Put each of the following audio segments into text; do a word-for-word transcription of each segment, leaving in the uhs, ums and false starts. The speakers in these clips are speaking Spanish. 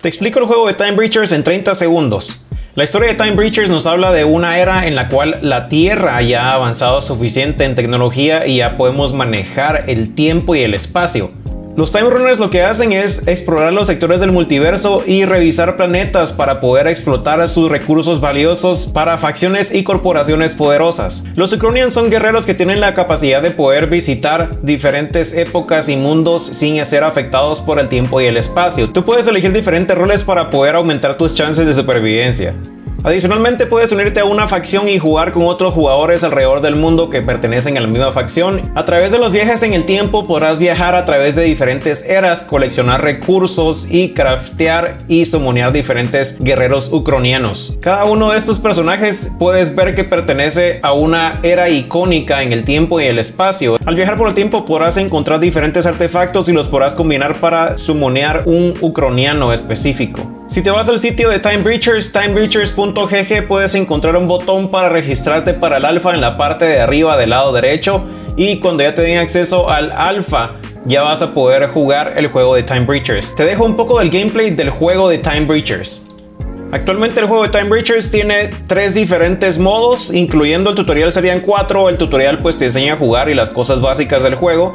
Te explico el juego de Time Breachers en treinta segundos. La historia de Time Breachers nos habla de una era en la cual la Tierra ya ha avanzado suficiente en tecnología y ya podemos manejar el tiempo y el espacio. Los Time Runners lo que hacen es explorar los sectores del multiverso y revisar planetas para poder explotar sus recursos valiosos para facciones y corporaciones poderosas. Los Ucronians son guerreros que tienen la capacidad de poder visitar diferentes épocas y mundos sin ser afectados por el tiempo y el espacio. Tú puedes elegir diferentes roles para poder aumentar tus chances de supervivencia. Adicionalmente puedes unirte a una facción y jugar con otros jugadores alrededor del mundo que pertenecen a la misma facción. A través de los viajes en el tiempo podrás viajar a través de diferentes eras, coleccionar recursos y craftear y summonear diferentes guerreros ucronianos. Cada uno de estos personajes puedes ver que pertenece a una era icónica en el tiempo y el espacio. Al viajar por el tiempo podrás encontrar diferentes artefactos y los podrás combinar para summonear un ucroniano específico. Si te vas al sitio de Time Breachers, time breachers punto g g, puedes encontrar un botón para registrarte para el alfa en la parte de arriba del lado derecho, y cuando ya te den acceso al alfa ya vas a poder jugar el juego de Time Breachers. Te dejo un poco del gameplay del juego de Time Breachers. Actualmente el juego de Time Breachers tiene tres diferentes modos, incluyendo el tutorial serían cuatro. El tutorial pues te enseña a jugar y las cosas básicas del juego.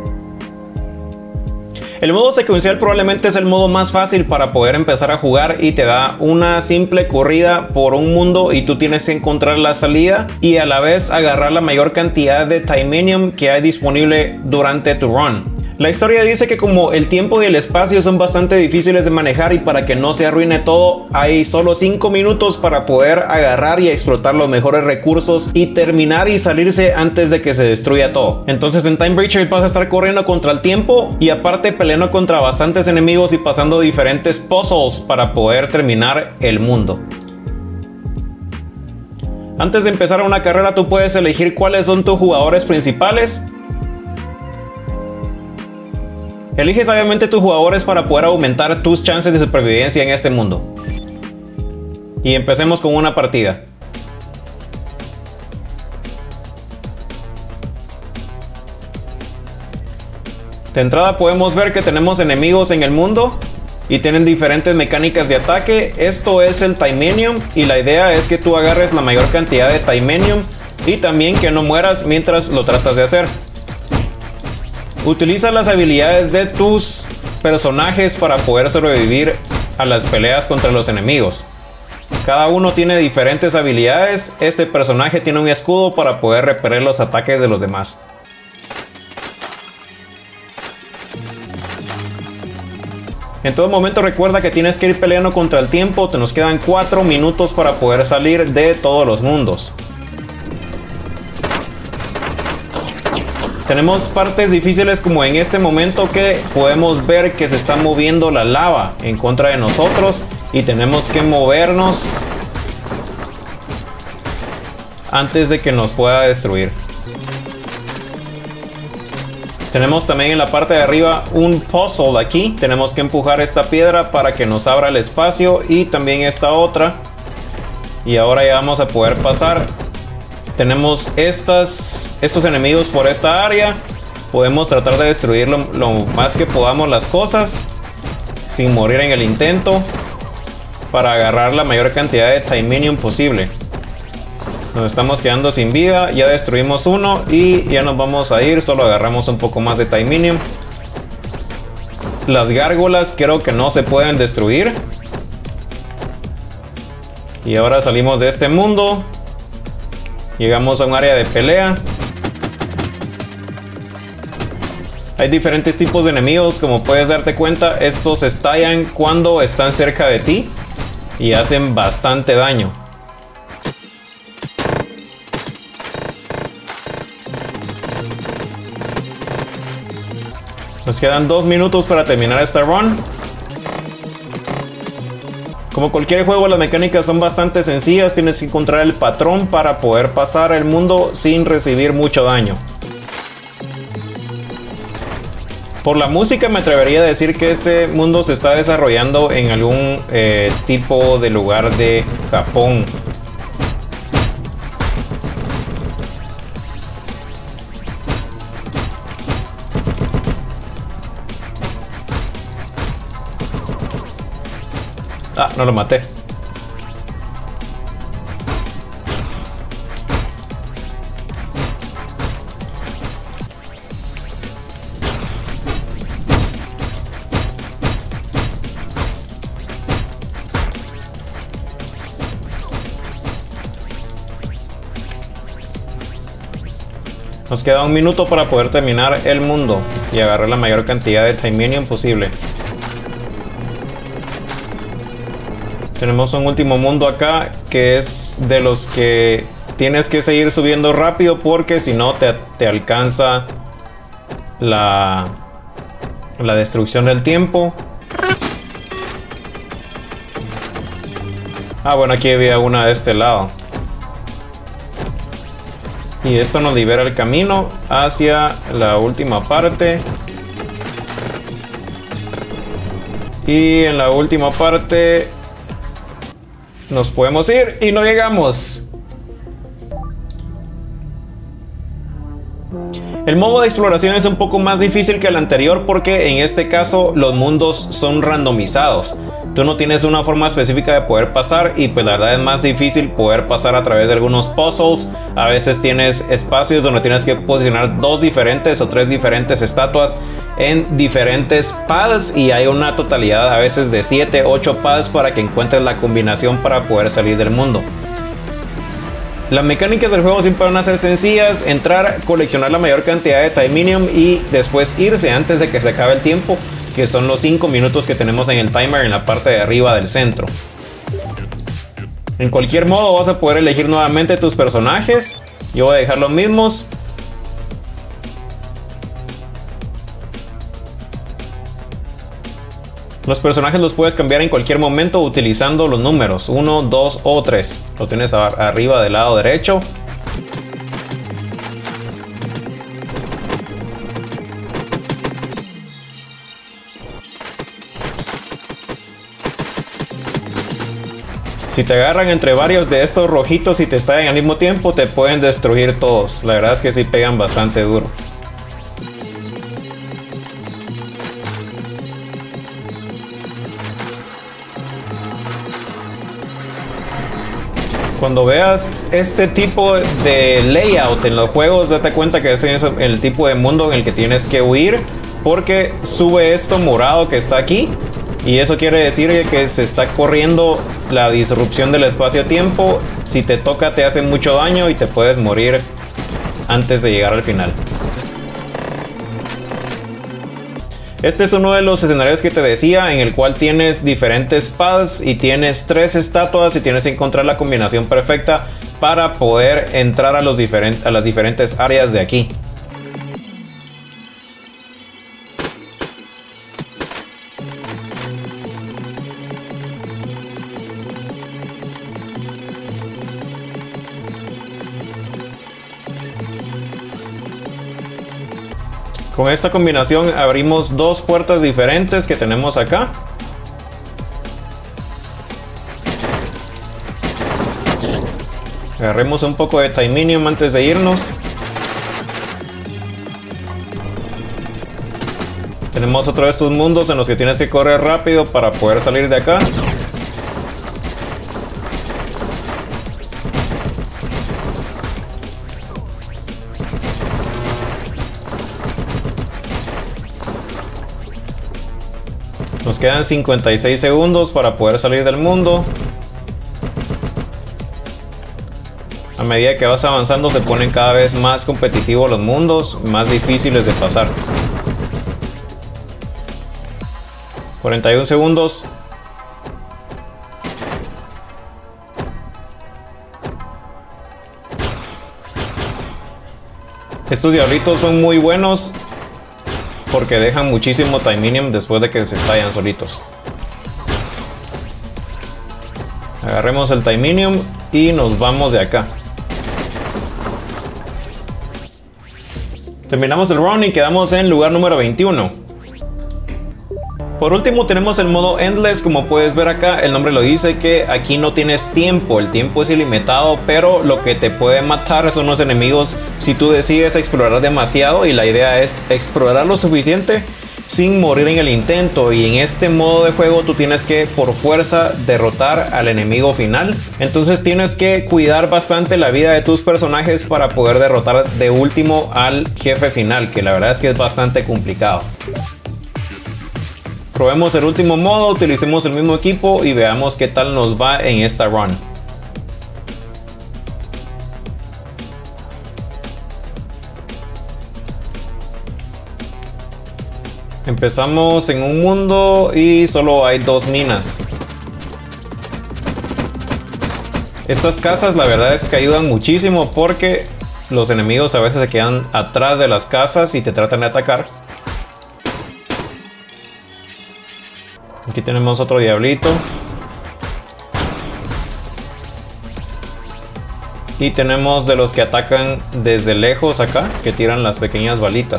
El modo secuencial probablemente es el modo más fácil para poder empezar a jugar y te da una simple corrida por un mundo y tú tienes que encontrar la salida y a la vez agarrar la mayor cantidad de Timenium que hay disponible durante tu run. La historia dice que como el tiempo y el espacio son bastante difíciles de manejar y para que no se arruine todo, hay solo cinco minutos para poder agarrar y explotar los mejores recursos y terminar y salirse antes de que se destruya todo. Entonces en Time Breachers vas a estar corriendo contra el tiempo y aparte peleando contra bastantes enemigos y pasando diferentes puzzles para poder terminar el mundo. Antes de empezar una carrera tú puedes elegir cuáles son tus jugadores principales. Elige sabiamente tus jugadores para poder aumentar tus chances de supervivencia en este mundo. Y empecemos con una partida. De entrada podemos ver que tenemos enemigos en el mundo y tienen diferentes mecánicas de ataque. Esto es el Timenium y la idea es que tú agarres la mayor cantidad de Timenium y también que no mueras mientras lo tratas de hacer. Utiliza las habilidades de tus personajes para poder sobrevivir a las peleas contra los enemigos. Cada uno tiene diferentes habilidades. Este personaje tiene un escudo para poder repeler los ataques de los demás. En todo momento recuerda que tienes que ir peleando contra el tiempo. Te nos quedan cuatro minutos para poder salir de todos los mundos. Tenemos partes difíciles como en este momento que podemos ver que se está moviendo la lava en contra de nosotros y tenemos que movernos antes de que nos pueda destruir. Tenemos también en la parte de arriba un puzzle aquí. Tenemos que empujar esta piedra para que nos abra el espacio y también esta otra. Y ahora ya vamos a poder pasar. Tenemos estas, estos enemigos por esta área. Podemos tratar de destruir lo, lo más que podamos las cosas sin morir en el intento para agarrar la mayor cantidad de Timenium posible. Nos estamos quedando sin vida. Ya destruimos uno y ya nos vamos a ir. Solo agarramos un poco más de Timenium. Las gárgolas creo que no se pueden destruir. Y ahora salimos de este mundo. Llegamos a un área de pelea. Hay diferentes tipos de enemigos, como puedes darte cuenta. Estos estallan cuando están cerca de ti y hacen bastante daño. Nos quedan dos minutos para terminar esta run. Como cualquier juego, las mecánicas son bastante sencillas. Tienes que encontrar el patrón para poder pasar el mundo sin recibir mucho daño. Por la música me atrevería a decir que este mundo se está desarrollando en algún eh, tipo de lugar de Japón. Ah, no lo maté. Nos queda un minuto para poder terminar el mundo y agarrar la mayor cantidad de Timenium posible. Tenemos un último mundo acá que es de los que tienes que seguir subiendo rápido porque si no te, te alcanza la, la destrucción del tiempo. Ah, bueno, aquí había una de este lado. Y esto nos libera el camino hacia la última parte. Y en la última parte nos podemos ir y no llegamos. El modo de exploración es un poco más difícil que el anterior porque en este caso los mundos son randomizados. Tú no tienes una forma específica de poder pasar y pues la verdad es más difícil poder pasar a través de algunos puzzles. A veces tienes espacios donde tienes que posicionar dos diferentes o tres diferentes estatuas en diferentes pads y hay una totalidad a veces de siete, ocho pads para que encuentres la combinación para poder salir del mundo. Las mecánicas del juego siempre van a ser sencillas: entrar, coleccionar la mayor cantidad de Timenium y después irse antes de que se acabe el tiempo, que son los cinco minutos que tenemos en el timer en la parte de arriba del centro. En cualquier modo vas a poder elegir nuevamente tus personajes. Yo voy a dejar los mismos. Los personajes los puedes cambiar en cualquier momento utilizando los números uno, dos o tres. Lo tienes arriba del lado derecho. Si te agarran entre varios de estos rojitos y te estallan al mismo tiempo, te pueden destruir todos. La verdad es que sí pegan bastante duro. Cuando veas este tipo de layout en los juegos, date cuenta que ese es el tipo de mundo en el que tienes que huir, porque sube esto morado que está aquí y eso quiere decir que se está corriendo la disrupción del espacio-tiempo. Si te toca te hace mucho daño y te puedes morir antes de llegar al final. Este es uno de los escenarios que te decía, en el cual tienes diferentes pads y tienes tres estatuas y tienes que encontrar la combinación perfecta para poder entrar a, los diferent- a las diferentes áreas de aquí. Con esta combinación abrimos dos puertas diferentes que tenemos acá. Agarremos un poco de Timenium antes de irnos. Tenemos otro de estos mundos en los que tienes que correr rápido para poder salir de acá. Nos quedan cincuenta y seis segundos para poder salir del mundo. A medida que vas avanzando se ponen cada vez más competitivos los mundos, más difíciles de pasar. cuarenta y uno segundos. Estos diablitos son muy buenos porque dejan muchísimo Timenium después de que se estallan solitos. Agarremos el Timenium y nos vamos de acá. Terminamos el round y quedamos en lugar número veintiuno. Por último tenemos el modo Endless. Como puedes ver acá, el nombre lo dice, que aquí no tienes tiempo, el tiempo es ilimitado, pero lo que te puede matar son los enemigos si tú decides explorar demasiado, y la idea es explorar lo suficiente sin morir en el intento, y en este modo de juego tú tienes que por fuerza derrotar al enemigo final. Entonces tienes que cuidar bastante la vida de tus personajes para poder derrotar de último al jefe final, que la verdad es que es bastante complicado. Probemos el último modo, utilicemos el mismo equipo y veamos qué tal nos va en esta run. Empezamos en un mundo y solo hay dos minas. Estas casas la verdad es que ayudan muchísimo porque los enemigos a veces se quedan atrás de las casas y te tratan de atacar. Aquí tenemos otro diablito. Y tenemos de los que atacan desde lejos acá, que tiran las pequeñas balitas.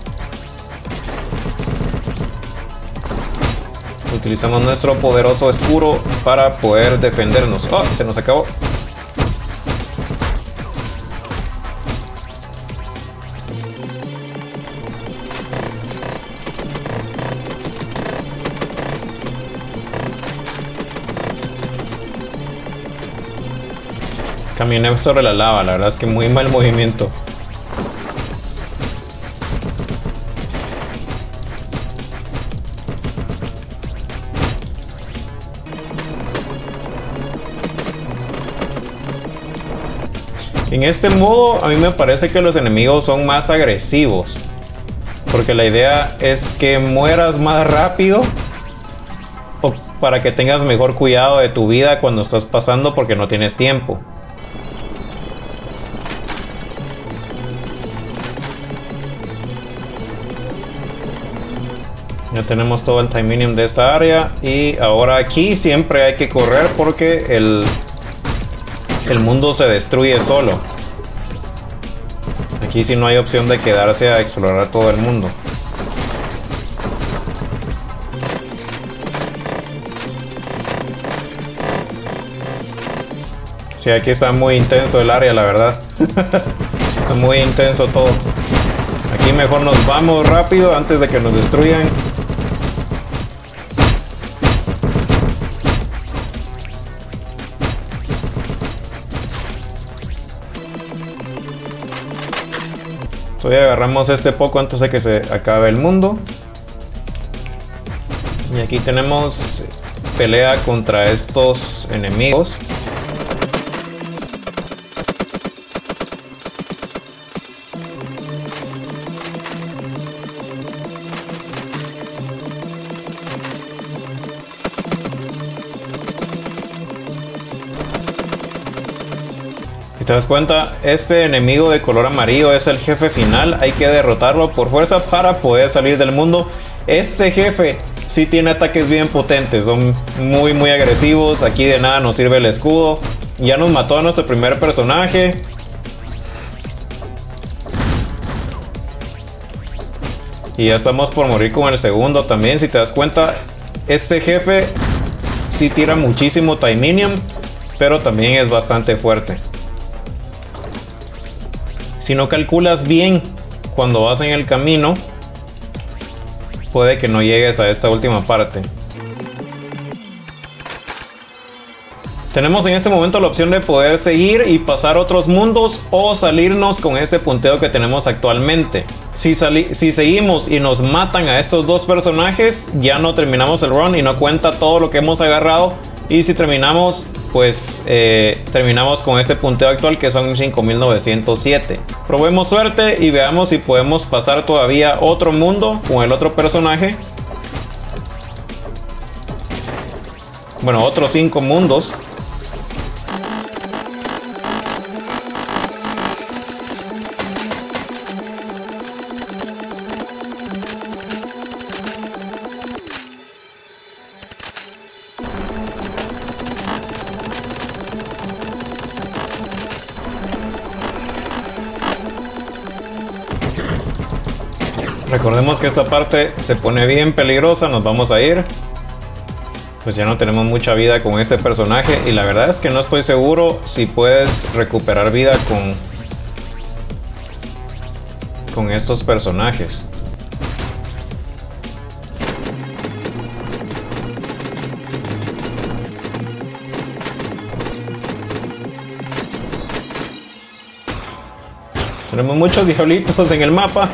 Utilizamos nuestro poderoso escudo para poder defendernos. ¡Oh! Se nos acabó. Caminé sobre la lava, la verdad es que muy mal movimiento. En este modo a mí me parece que los enemigos son más agresivos, porque la idea es que mueras más rápido o para que tengas mejor cuidado de tu vida cuando estás pasando porque no tienes tiempo. Ya tenemos todo el titanium de esta área y ahora aquí siempre hay que correr porque el, el mundo se destruye solo. Aquí sí no hay opción de quedarse a explorar todo el mundo. Sí, aquí está muy intenso el área, la verdad. Está muy intenso todo. Aquí mejor nos vamos rápido antes de que nos destruyan. Todavía agarramos este poco antes de que se acabe el mundo. Y aquí tenemos pelea contra estos enemigos. Si te das cuenta, este enemigo de color amarillo es el jefe final. Hay que derrotarlo por fuerza para poder salir del mundo. Este jefe sí tiene ataques bien potentes, son muy muy agresivos. Aquí de nada nos sirve el escudo. Ya nos mató a nuestro primer personaje. Y ya estamos por morir con el segundo también. Si te das cuenta, este jefe sí tira muchísimo titanium, pero también es bastante fuerte. Si no calculas bien cuando vas en el camino, puede que no llegues a esta última parte. Tenemos en este momento la opción de poder seguir y pasar otros mundos o salirnos con este punteo que tenemos actualmente. Si, si seguimos y nos matan a estos dos personajes, ya no terminamos el run y no cuenta todo lo que hemos agarrado. Y si terminamos, pues eh, terminamos con este punteo actual que son cinco mil novecientos siete. Probemos suerte y veamos si podemos pasar todavía otro mundo con el otro personaje. Bueno, otros cinco mundos. Recordemos que esta parte se pone bien peligrosa, nos vamos a ir. Pues ya no tenemos mucha vida con este personaje y la verdad es que no estoy seguro si puedes recuperar vida con, con estos personajes. Tenemos muchos diablitos en el mapa.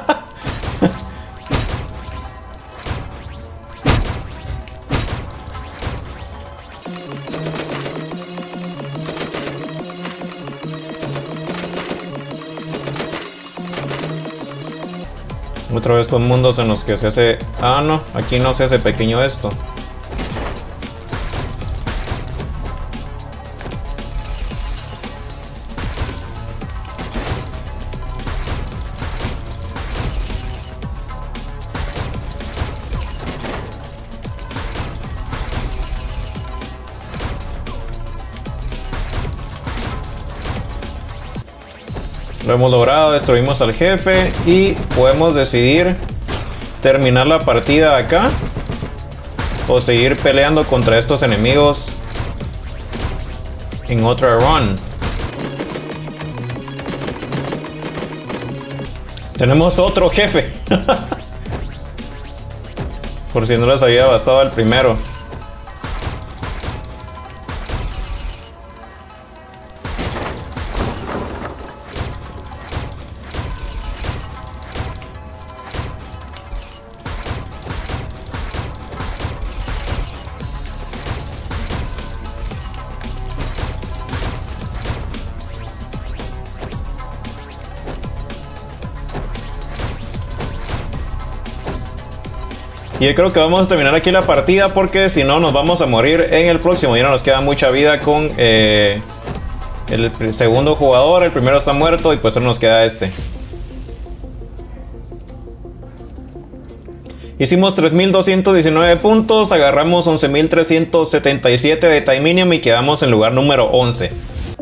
Otra vez estos mundos en los que se hace... Ah, no, aquí no se hace pequeño esto. Lo hemos logrado, destruimos al jefe y podemos decidir terminar la partida acá o seguir peleando contra estos enemigos en otra run. Tenemos otro jefe. Por si no les había bastado el primero. Y yo creo que vamos a terminar aquí la partida porque si no nos vamos a morir en el próximo. Ya no nos queda mucha vida con eh, el segundo jugador. El primero está muerto y pues solo nos queda este. Hicimos tres mil doscientos diecinueve puntos, agarramos once mil trescientos setenta y siete de Titanium y quedamos en lugar número once.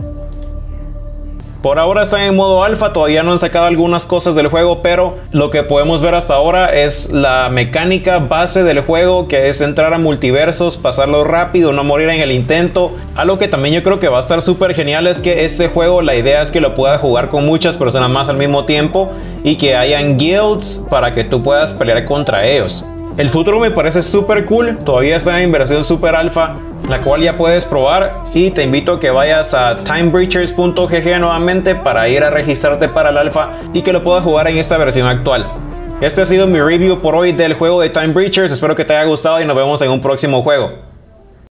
Por ahora están en modo alfa, todavía no han sacado algunas cosas del juego, pero lo que podemos ver hasta ahora es la mecánica base del juego, que es entrar a multiversos, pasarlo rápido, no morir en el intento. Algo que también yo creo que va a estar súper genial es que este juego, la idea es que lo puedas jugar con muchas personas más al mismo tiempo y que hayan guilds para que tú puedas pelear contra ellos. El futuro me parece súper cool, todavía está en versión super alfa, la cual ya puedes probar, y te invito a que vayas a time breachers punto g g nuevamente para ir a registrarte para el alfa y que lo puedas jugar en esta versión actual. Este ha sido mi review por hoy del juego de Time Breachers, espero que te haya gustado y nos vemos en un próximo juego.